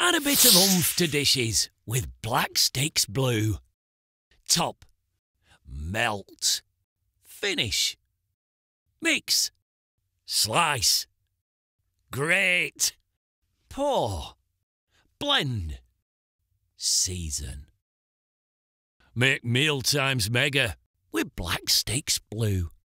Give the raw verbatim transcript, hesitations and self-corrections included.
Add a bit of oomph to dishes with Blacksticks Blue. Top. Melt. Finish. Mix. Slice. Grate. Pour. Blend. Season. Make mealtimes mega with Blacksticks Blue.